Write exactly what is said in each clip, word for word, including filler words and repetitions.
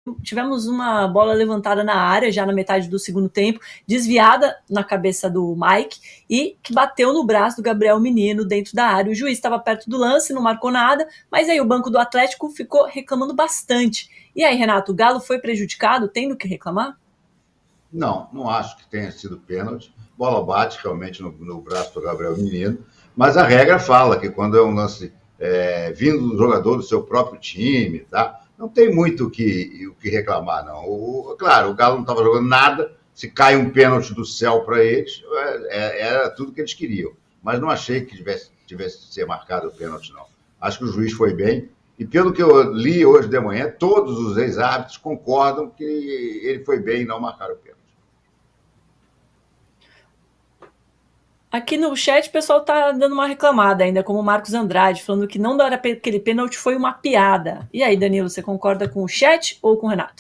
tivemos uma bola levantada na área, já na metade do segundo tempo, desviada na cabeça do Mike e que bateu no braço do Gabriel Menino dentro da área. O juiz estava perto do lance, não marcou nada, mas aí o banco do Atlético ficou reclamando bastante. E aí, Renato, o Galo foi prejudicado, tendo que reclamar? Não, não acho que tenha sido pênalti. Bola bate realmente no, no braço do Gabriel Menino, mas a regra fala que quando é um lance é, vindo do jogador do seu próprio time, tá? Não tem muito o que, o que reclamar, não. O, claro, o Galo não estava jogando nada, se cai um pênalti do céu para eles, é, era tudo que eles queriam. Mas não achei que tivesse, tivesse que ser marcado o pênalti, não. Acho que o juiz foi bem, e pelo que eu li hoje de manhã, todos os ex-árbitros concordam que ele foi bem em não marcar o pênalti. Aqui no chat o pessoal tá dando uma reclamada ainda, como o Marcos Andrade, falando que não dar aquele pênalti foi uma piada. E aí, Danilo, você concorda com o chat ou com o Renato?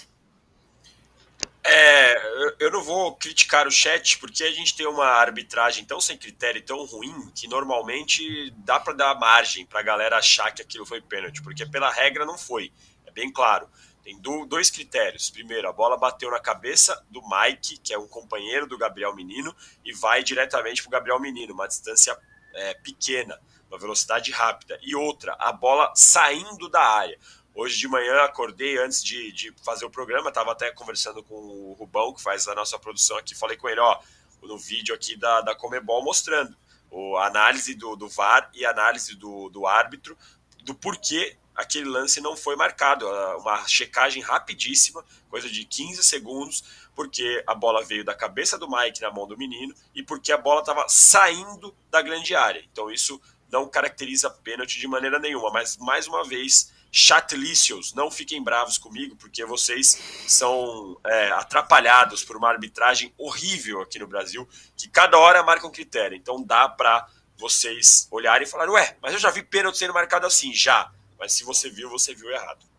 É, eu não vou criticar o chat, porque a gente tem uma arbitragem tão sem critério, tão ruim, que normalmente dá para dar margem para a galera achar que aquilo foi pênalti, porque pela regra não foi, é bem claro. Tem dois critérios. Primeiro, a bola bateu na cabeça do Mike, que é um companheiro do Gabriel Menino, e vai diretamente para o Gabriel Menino, uma distância é, pequena, uma velocidade rápida. E outra, a bola saindo da área. Hoje de manhã acordei antes de, de fazer o programa, estava até conversando com o Rubão, que faz a nossa produção aqui, falei com ele, ó, no vídeo aqui da, da Comebol mostrando a análise do, do V A R e a análise do, do árbitro, do porquê aquele lance não foi marcado, uma checagem rapidíssima, coisa de quinze segundos, porque a bola veio da cabeça do Mike na mão do menino e porque a bola estava saindo da grande área. Então isso não caracteriza pênalti de maneira nenhuma, mas mais uma vez, chatlicious, não fiquem bravos comigo, porque vocês são é, atrapalhados por uma arbitragem horrível aqui no Brasil, que cada hora marca um critério. Então dá para vocês olharem e falarem, ué, mas eu já vi pênalti sendo marcado assim, já. Mas se você viu, você viu errado.